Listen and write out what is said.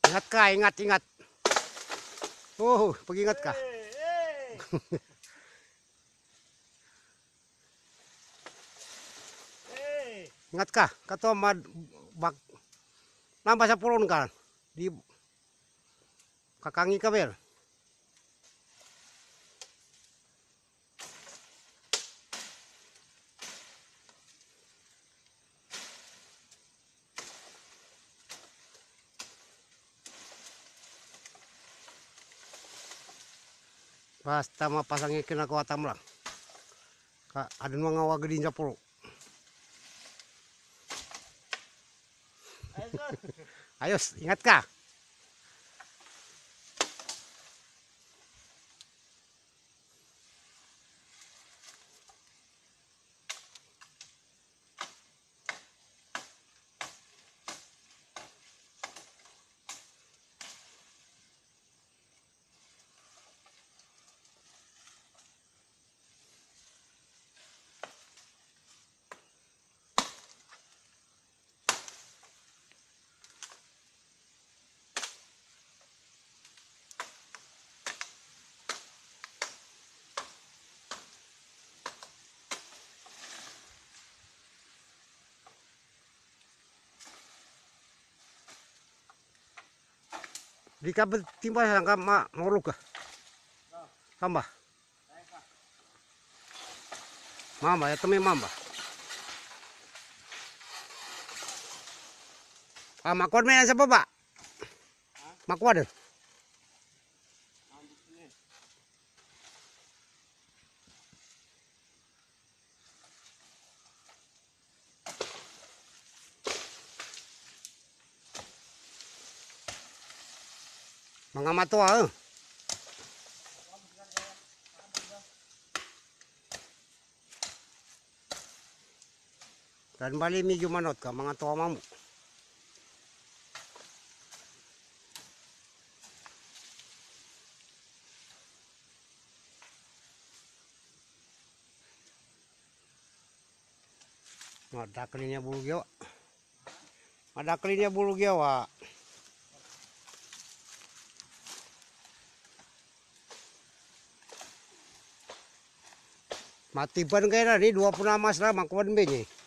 Ingat ka, ingat, ingat. Oh, pag-ingat ka. Ingat ka, kato bak nambah sa pulon ka. Di kakangi ka bel. Basta mapasangin kinakuatam lang. Ada mga wagedin sa pulo. Ayos, ingat ka. Di ka timba sangka maulog ka. Tambah. Mamba, ya temi mamba. Makuan me sa baba. Makuan. Mga matua. Dan bali medyo manot ka, mga tuwa mamu. Madaklinya bulu gyawa. Madaklinya bulu gyawa. Mati ban kayo na, di 20 mas na, makuan benye.